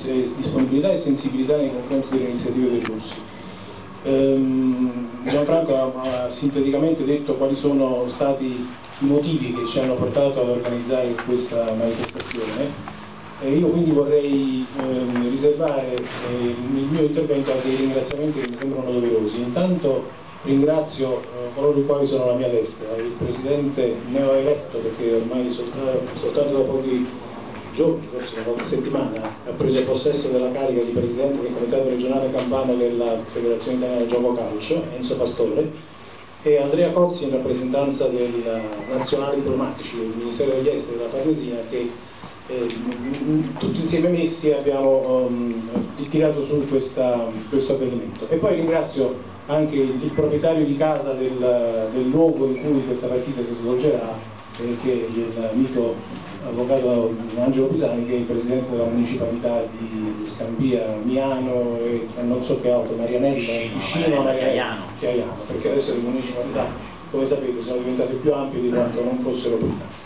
vostre disponibilità e sensibilità nei confronti delle iniziative dei russi. Gianfranco ha sinteticamente detto quali sono stati i motivi che ci hanno portato ad organizzare questa manifestazione. Io quindi vorrei riservare il mio intervento a dei ringraziamenti che mi sembrano doverosi. Intanto ringrazio coloro i quali sono alla mia destra, il Presidente neoeletto, perché ormai soltanto da pochi giorni, forse una qualche settimana, ha preso possesso della carica di Presidente del Comitato regionale campano della Federazione Italiana Gioco Calcio, Enzo Pastore, e Andrea Cozzi in rappresentanza del Nazionale Diplomatici del Ministero degli Esteri della Farnesina, che tutti insieme messi abbiamo tirato su questo avvenimento. E poi ringrazio anche il proprietario di casa del luogo in cui questa partita si svolgerà, che è l'amico avvocato Angelo Pisani, che è il presidente della municipalità di Scampia, Miano e non so che altro, Marianella, Piscino, Chiaiano, perché adesso le municipalità, come sapete, sono diventate più ampie di quanto non fossero prima.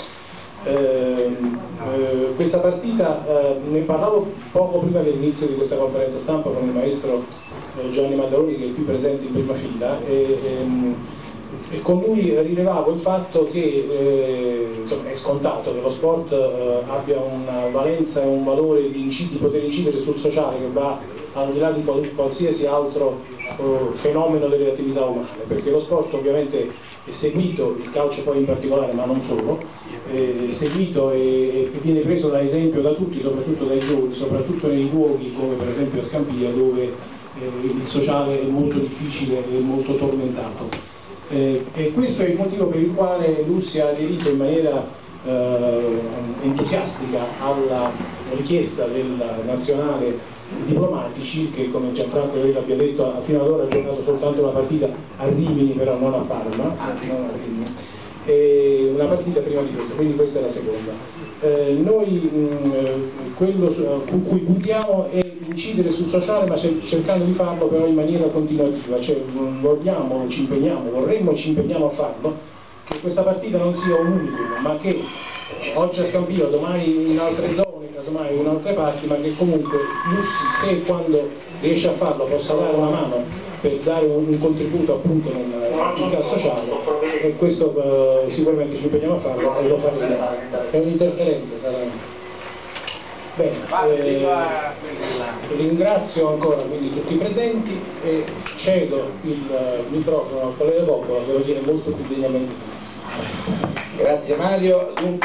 Questa partita ne parlavo poco prima dell'inizio di questa conferenza stampa con il maestro Giovanni Maddaloni, che è qui presente in prima fila, e con lui rilevavo il fatto che insomma, è scontato che lo sport abbia una valenza e un valore di poter incidere sul sociale che va al di là di qualsiasi altro fenomeno delle attività umane, perché lo sport ovviamente è seguito, il calcio poi in particolare, ma non solo, è seguito e viene preso da esempio da tutti, soprattutto dai giovani, soprattutto nei luoghi come per esempio a Scampia, dove il sociale è molto difficile e molto tormentato. E questo è il motivo per il quale Lussi ha aderito in maniera entusiastica alla richiesta del nazionale Diplomatici, che come Gianfranco abbia detto fino ad ora ha giocato soltanto una partita a Rimini, però non a Parma, e una partita prima di questa, quindi questa è la seconda. Noi quello su cui puntiamo è incidere sul sociale, ma cercando di farlo però in maniera continuativa, cioè vorremmo e ci impegniamo a farlo, che questa partita non sia un unicum, ma che oggi a Scampia, domani in altre zone, casomai in altre parti, ma che comunque Lussi, se e quando riesce a farlo, possa dare una mano per dare un contributo appunto nell'attività sociale, e questo sicuramente ci impegniamo a farlo e lo faremo. È un'interferenza, sarà. Bene, ringrazio ancora quindi tutti i presenti e cedo il microfono al collega Coppola, che lo tiene molto più degnamente. Grazie Mario. Dunque,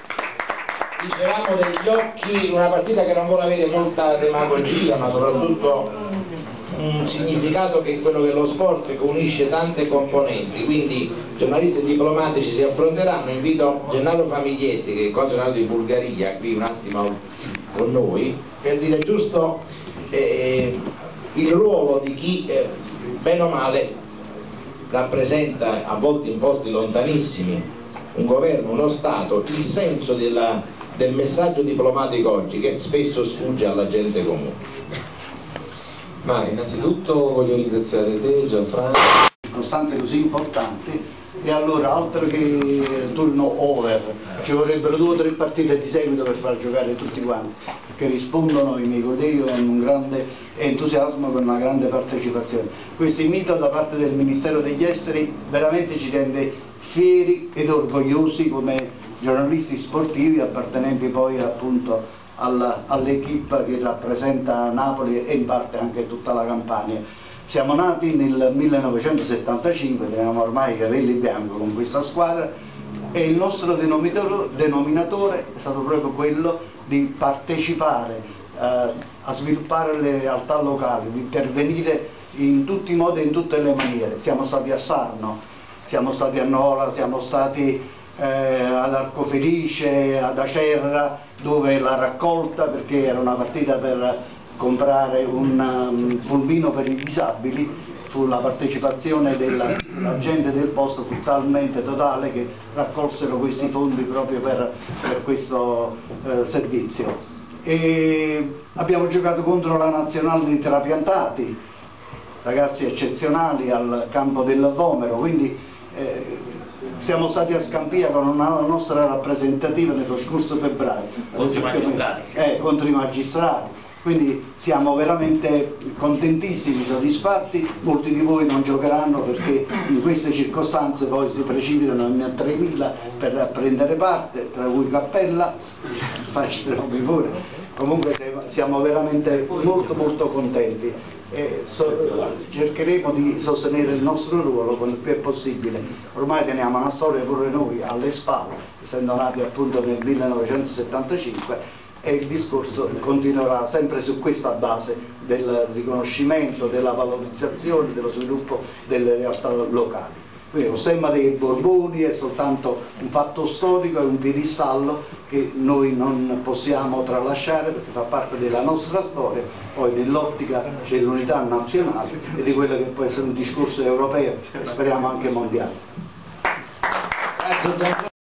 dicevamo degli occhi, una partita che non vuole avere molta demagogia, ma soprattutto un significato che è quello che lo sport, che unisce tante componenti, quindi giornalisti e diplomatici si affronteranno. Invito Gennaro Famiglietti, che è consolato di Bulgaria, qui un attimo con noi, per dire giusto il ruolo di chi bene o male rappresenta, a volte in posti lontanissimi, un governo, uno Stato, il senso del messaggio diplomatico oggi che spesso sfugge alla gente comune. Ma innanzitutto voglio ringraziare te, Gianfranco. Circostanze così importanti, e allora altro che turno over, ci vorrebbero 2 o 3 partite di seguito per far giocare tutti quanti, che rispondono ai miei colleghi con un grande entusiasmo, con una grande partecipazione. Questo invito da parte del Ministero degli Esteri veramente ci rende fieri ed orgogliosi come giornalisti sportivi appartenenti poi appunto all'equipe che rappresenta Napoli e in parte anche tutta la Campania. Siamo nati nel 1975, teniamo ormai i capelli bianchi con questa squadra, e il nostro denominatore è stato proprio quello di partecipare a sviluppare le realtà locali, di intervenire in tutti i modi e in tutte le maniere. Siamo stati a Sarno, siamo stati a Nola, siamo stati ad Arcofelice, ad Acerra, dove la raccolta, perché era una partita per comprare un pulmino per i disabili, fu la partecipazione della gente del posto, fu talmente totale che raccolsero questi fondi proprio per questo servizio. E abbiamo giocato contro la nazionale di trapiantati, ragazzi eccezionali al campo del Vomero, quindi siamo stati a Scampia con una nostra rappresentativa nello scorso febbraio. Contro i magistrati. Contro i magistrati. Quindi siamo veramente contentissimi, soddisfatti. Molti di voi non giocheranno perché in queste circostanze poi si precipitano a 3.000 per prendere parte, tra cui Cappella, facile pure. Comunque siamo veramente molto contenti e cercheremo di sostenere il nostro ruolo con il più è possibile. Ormai teniamo una storia pure noi alle spalle, essendo nati appunto nel 1975, e il discorso continuerà sempre su questa base del riconoscimento, della valorizzazione, dello sviluppo delle realtà locali. Quindi lo stemma dei Borboni è soltanto un fatto storico, è un piedistallo che noi non possiamo tralasciare perché fa parte della nostra storia, poi nell'ottica dell'unità nazionale e di quello che può essere un discorso europeo e speriamo anche mondiale. Grazie.